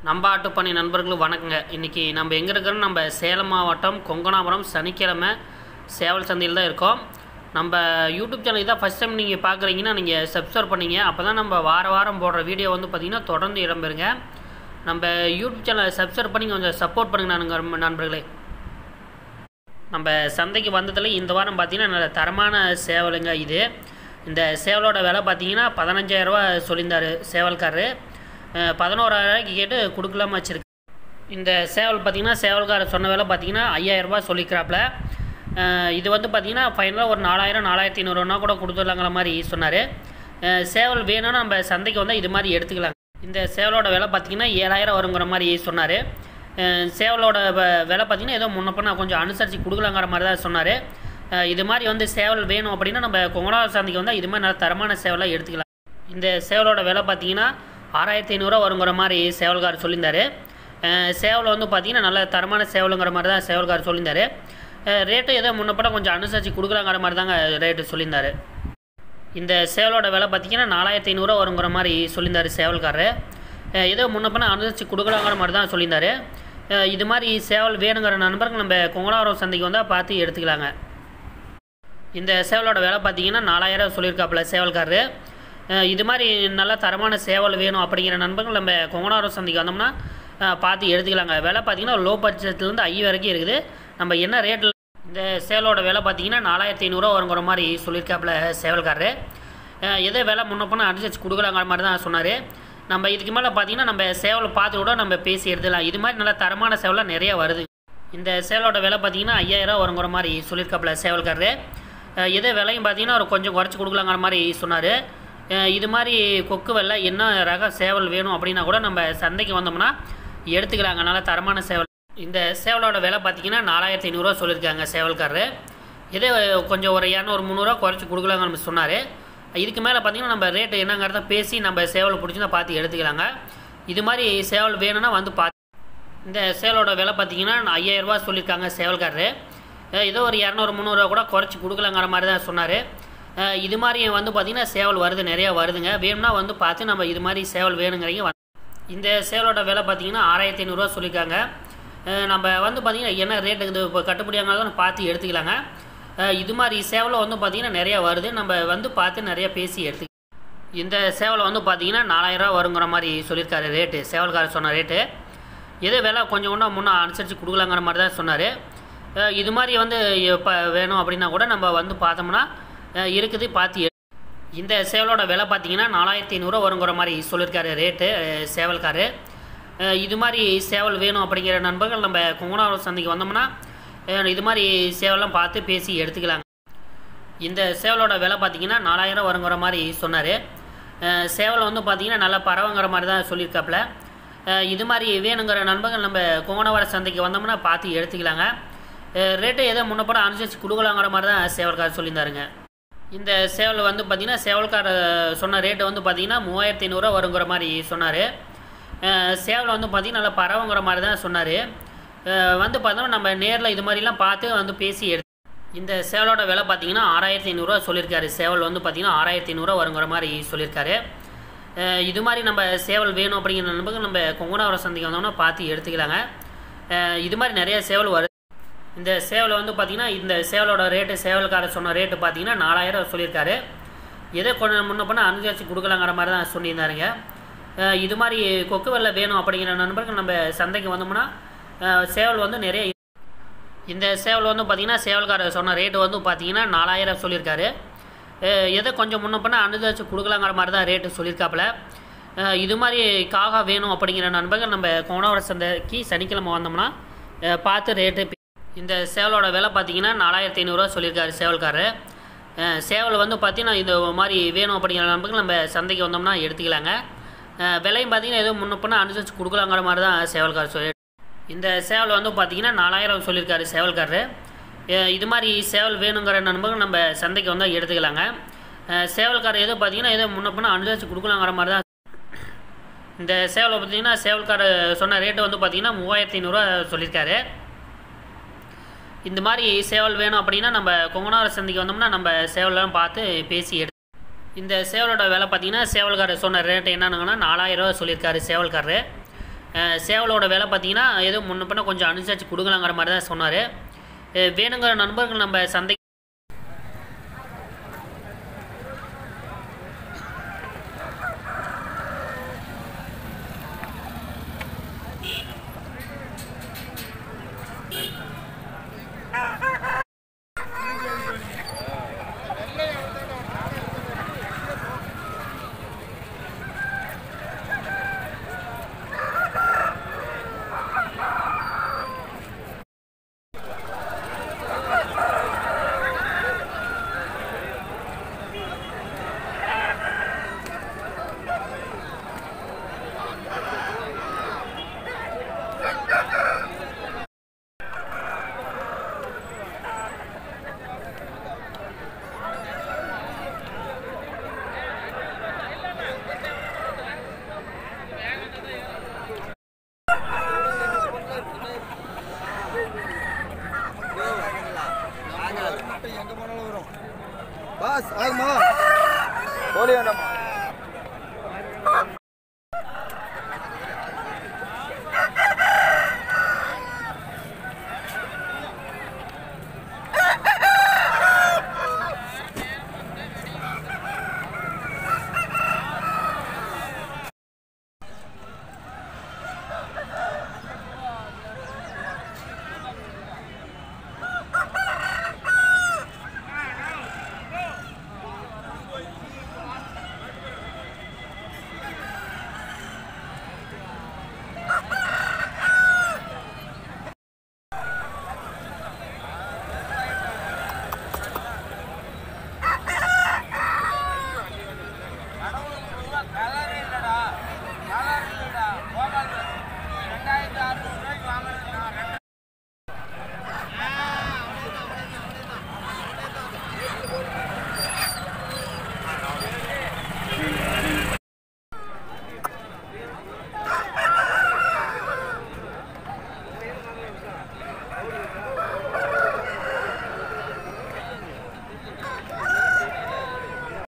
நம்ம ஆட்டுப்பணி நண்பர்களுக்கு வணக்கங்க. இன்றைக்கி நம்ம எங்கே இருக்கிறோம்? நம்ம சேலம் மாவட்டம் கொங்கனாபுரம் சனிக்கிழமை சேவல் சந்தையில் தான் இருக்கோம். நம்ம யூடியூப் சேனல் இதான் ஃபஸ்ட் டைம் நீங்கள் பார்க்குறீங்கன்னா நீங்கள் சப்ஸ்கிரைப் பண்ணிங்க. அப்போ தான் நம்ம வாரம் போடுற வீடியோ வந்து பார்த்திங்கன்னா தொடர்ந்து இடம்பெறுங்க. நம்ம யூடியூப் சேனலை சப்ஸ்கிரைப் பண்ணி கொஞ்சம் சப்போர்ட் பண்ணுங்க நண்பர்களே. நம்ம சந்தைக்கு வந்ததில் இந்த வாரம் பார்த்திங்கன்னா நல்ல தரமான சேவலுங்க. இந்த சேவலோட விலை பார்த்திங்கன்னா 15,000 ரூபா சொல்லியிருந்தார் சேவல்காரரு. 11,000 ரூபாய்க்கு கேட்டு கொடுக்கலாமா வச்சுருக்கு. இந்த சேவல் பார்த்திங்கன்னா சேவல்காரர் சொன்ன விலை பார்த்திங்கன்னா 5,000 ரூபா சொல்லிக்கிறாப்புல. இது வந்து பார்த்திங்கன்னா ஃபைனலாக ஒரு 4,000-4,500 கூட கொடுத்துடலாங்கிற மாதிரி சொன்னார். சேவல் வேணும்னா நம்ம சந்தைக்கு வந்தால் இது மாதிரி எடுத்துக்கலாங்க. இந்த சேவலோட விலை பார்த்திங்கன்னா 7,000 வருங்கிற மாதிரி சொன்னார். சேவலோட விலை பார்த்திங்கன்னா ஏதோ முன்னப்போ கொஞ்சம் அனுசரித்து கொடுக்கலாங்கிற மாதிரி தான் சொன்னார். இது மாதிரி வந்து சேவல் வேணும் அப்படின்னா நம்ம கொங்கனாபுரம் சந்தைக்கு வந்தால் இது மாதிரி நல்ல தரமான சேவலாக எடுத்துக்கலாம். இந்த சேவலோட விலை பார்த்திங்கன்னா 6,500 வருங்கிற மாதிரி சேவல்கார் சொல்லியிருந்தார். சேவல் வந்து பார்த்திங்கன்னா நல்ல தரமான சேவலுங்கிற மாதிரி தான் சேவல்கார் சொல்லியிருந்தார். ரேட்டு ஏதோ முன்னப்பட கொஞ்சம் அனுசரித்து கொடுக்கலாங்கிற மாதிரி தாங்க ரேட்டு சொல்லியிருந்தார். இந்த சேவலோட விலை பார்த்திங்கன்னா 4,500 வருங்கிற மாதிரி சொல்லியிருந்தார் சேவல்காரர். ஏதோ முன்னப்பட அனுசரித்து கொடுக்கலாங்கிற மாதிரி தான் சொல்லியிருந்தார். இது மாதிரி சேவல் வேணுங்கிற நண்பர்கள் நம்ம கொங்கனாபுரம் சந்தைக்கு வந்தால் பார்த்து எடுத்துக்கலாங்க. இந்த சேவலோட விலை பார்த்திங்கன்னா 4,000 சொல்லியிருக்காப்புல சேவல்காரரு. இது மாதிரி நல்ல தரமான சேவல் வேணும் அப்படிங்கிற நண்பர்கள் நம்ம கொங்கனாபுரம் சந்தைக்கு வந்தோம்னா பார்த்து எடுத்துக்கலாங்க. விலை பார்த்திங்கன்னா லோ பட்ஜெட்லேருந்து ஐ வரைக்கும் இருக்குது. நம்ம என்ன ரேட்டில் இந்த சேவலோட விலை பார்த்திங்கன்னா 4,500 வருங்கிற மாதிரி சொல்லியிருக்காப்புல சேவல்காரரு. எதோ விலை முன்னப்போனால் அனுசரித்து கொடுக்கலாங்கிற மாதிரி தான் சொன்னார். நம்ம இதுக்கு மேலே பார்த்திங்கன்னா நம்ம சேவலை பார்த்து கூட நம்ம பேசி எடுத்துக்கலாம். இது மாதிரி நல்ல தரமான சேவலாக நிறையா வருது. இந்த சேவலோட விலை பார்த்திங்கன்னா 5,000 வருங்கிற மாதிரி சொல்லியிருக்காப்புல சேவல்காரரு. எதோ விலையும் பார்த்திங்கன்னா ஒரு கொஞ்சம் குறைச்சி கொடுக்கலாங்கிற மாதிரி சொன்னார். இது மாதிரி கொக்கு வெள்ளை என்ன ரக சேவல் வேணும் அப்படின்னா கூட நம்ம சந்தைக்கு வந்தோம்னா எடுத்துக்கலாங்க. நல்ல தரமான சேவல். இந்த சேவலோட விலை பார்த்திங்கன்னா 4,500 சொல்லியிருக்காங்க சேவல்காரரு. இதே கொஞ்சம் ஒரு 200-300 குறைச்சி கொடுக்கலாங்கன்னு சொன்னார். இதுக்கு மேலே பார்த்திங்கன்னா நம்ம ரேட்டு என்னங்கிறத பேசி நம்ம சேவல் பிடிச்சினா பார்த்து எடுத்துக்கலாங்க. இது மாதிரி சேவல் வேணும்னா வந்து பார்த்து இந்த சேவலோட விலை பார்த்திங்கன்னா 5,000 ரூபா சொல்லியிருக்காங்க சேவல்காரரு. ஏதோ ஒரு 200-300 கூட குறைச்சி கொடுக்கலாங்கிற மாதிரி தான் சொன்னார். இது மாதிரி வந்து பார்த்திங்கன்னா சேவல் வருது, நிறையா வருதுங்க. வேணும்னா வந்து பார்த்து நம்ம இது மாதிரி சேவல் வேணுங்கிறீங்க. இந்த சேவலோட விலை பார்த்திங்கன்னா 6,500 சொல்லியிருக்காங்க. நம்ம வந்து பார்த்திங்கன்னா என்ன ரேட்டு இது இப்போ கட்டுப்படியாங்கிறத பார்த்து எடுத்துக்கலாங்க. இது மாதிரி சேவலை வந்து பார்த்திங்கன்னா நிறையா வருது. நம்ம வந்து பார்த்து நிறையா பேசி எடுத்துக்கலாம். இந்த சேவலை வந்து பார்த்திங்கன்னா 4,000 ரூபா வருங்கிற மாதிரி சொல்லியிருக்காரு ரேட்டு. சேவல்காரர் சொன்ன ரேட்டு எதோ விலை கொஞ்சம் கூட முன்னே அனுசரித்து கொடுக்கலாங்கிற மாதிரி தான் சொன்னார். இது மாதிரி வந்து இப்போ வேணும் அப்படின்னா கூட நம்ம வந்து பார்த்தோம்னா இருக்குது பார்த்து. இந்த சேவலோட விலை பார்த்திங்கன்னா 4,500 வருங்கிற மாதிரி சொல்லியிருக்காரு ரேட்டு சேவல்காரரு. இது மாதிரி சேவல் வேணும் அப்படிங்கிற நண்பர்கள் நம்ம கொங்கனாபுரம் சந்தைக்கு வந்தோம்னா இது மாதிரி சேவலாம் பார்த்து பேசி எடுத்துக்கலாங்க. இந்த சேவலோட விலை பார்த்திங்கன்னா 4,000 வருங்கிற மாதிரி சொன்னார். சேவல் வந்து பார்த்திங்கன்னா நல்லா பறவைங்கிற மாதிரி தான் சொல்லியிருக்காப்புல. இது மாதிரி வேணுங்கிற நண்பர்கள் நம்ம கொங்கனாபுரம் சந்தைக்கு வந்தோம்னா பார்த்து எடுத்துக்கலாங்க. ரேட்டு ஏதோ முன்னப்பட அனுசரித்து கொடுக்கலாங்கிற மாதிரி தான் சேவல்காரர் சொல்லியிருந்தாருங்க. இந்த சேவல் வந்து பார்த்திங்கன்னா சேவல்காரர் சொன்ன ரேட்டு வந்து பார்த்திங்கன்னா 3,500 வருங்கிற மாதிரி சொன்னார். சேவல் வந்து பார்த்திங்கன்னா நல்லா பறவைங்கிற மாதிரி தான் சொன்னார். வந்து பார்த்தோம்னா நம்ம நேரில் இது மாதிரிலாம் பார்த்து வந்து பேசி இந்த சேவலோட விலை பார்த்திங்கன்னா 6,500 சொல்லியிருக்காரு. சேவல் வந்து பார்த்திங்கன்னா 6,500 வருங்கிற மாதிரி சொல்லியிருக்காரு. இது மாதிரி நம்ம சேவல் வேணும் அப்படிங்கிற நண்பர்கள் நம்ம கொங்கனாபுரம் சந்தைக்கு வந்தோம்னா பார்த்து எடுத்துக்கலாங்க. இது மாதிரி நிறைய சேவல் வருது. இந்த சேவலை வந்து பார்த்திங்கன்னா இந்த சேவலோட ரேட்டு சேவல்காரர் சொன்ன ரேட்டு பார்த்திங்கன்னா 4,000 சொல்லியிருக்காரு. எதோ கொஞ்சம் முன்ன பண்ண அனுசரித்து கொடுக்கலாங்கிற மாதிரி தான் சொல்லியிருந்தாருங்க. இது மாதிரி கொக்கு வெள்ளை வேணும் அப்படிங்கிற நண்பர்கள் நம்ம சந்தைக்கு வந்தோம்னா சேவல் வந்து நிறைய. இந்த சேவல் வந்து பார்த்திங்கன்னா சேவல்காரர் சொன்ன ரேட்டு வந்து பார்த்திங்கன்னா 4,000 சொல்லியிருக்காரு. எதோ கொஞ்சம் முன்ன பண்ண அனுசரித்து கொடுக்கலாங்கிற மாதிரி தான் ரேட்டு சொல்லியிருக்காப்புல. இது மாதிரி காகா வேணும் அப்படிங்கிற நண்பர்கள் நம்ம கொங்கனாபுரம் சந்தைக்கு சனிக்கிழமை வந்தோம்னா பார்த்து ரேட்டு. இந்த சேவலோட விலை பார்த்திங்கன்னா 4,500 சொல்லியிருக்காரு சேவல்காரர். சேவல் வந்து பார்த்திங்கன்னா இது மாதிரி வேணும் அப்படிங்கிற நண்பர்கள் நம்ம சந்தைக்கு வந்தோம்னா எடுத்துக்கலாங்க. விலையும் பார்த்திங்கன்னா ஏதோ முன்னப்பண்ண அனுசரித்து கொடுக்கலாங்கிற மாதிரி தான் சேவல்காரர் சொல்லி. இந்த சேவல் வந்து பார்த்திங்கன்னா 4,000 சொல்லியிருக்காரு சேவல்காரர். இது மாதிரி சேவல் வேணுங்கிற நண்பர்கள் நம்ம சந்தைக்கு வந்தால் எடுத்துக்கலாங்க. சேவல்காரர் ஏதோ பார்த்திங்கன்னா ஏதோ முன்னப்பண்ண அனுசரித்து கொடுக்கலாங்கிற மாதிரி தான். இந்த சேவலை பார்த்திங்கன்னா சேவல்காரர் சொன்ன ரேட்டு வந்து பார்த்திங்கன்னா 3,500 சொல்லியிருக்காரு. இந்த மாதிரி சேவல் வேணும் அப்படின்னா நம்ம கொங்கனாபுரம் சந்தைக்கு வந்தோம்னா நம்ம சேவலெலாம் பார்த்து பேசி இந்த சேவலோட விலை பார்த்திங்கன்னா சேவல்காரர் சொன்ன ரேட்டு என்னன்னா 4,000 சொல்லியிருக்காரு சேவல்காரரு. சேவலோட விலை பார்த்தீங்கன்னா ஏதோ முன்ன பின்ன கொஞ்சம் அனுசரித்து கொடுக்கலாங்கிற மாதிரி தான் சொன்னார். வேணுங்கிற நண்பர்கள் நம்ம சந்தை Bas, ay mo. Boleh nama.